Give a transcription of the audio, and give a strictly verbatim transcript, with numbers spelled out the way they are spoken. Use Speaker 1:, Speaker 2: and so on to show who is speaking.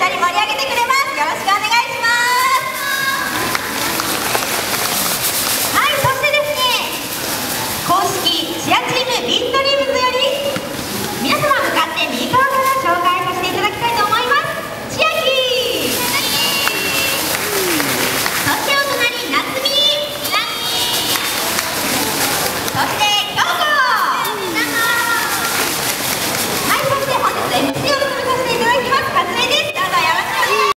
Speaker 1: 人盛り上げてくれます。よろしくお願いします。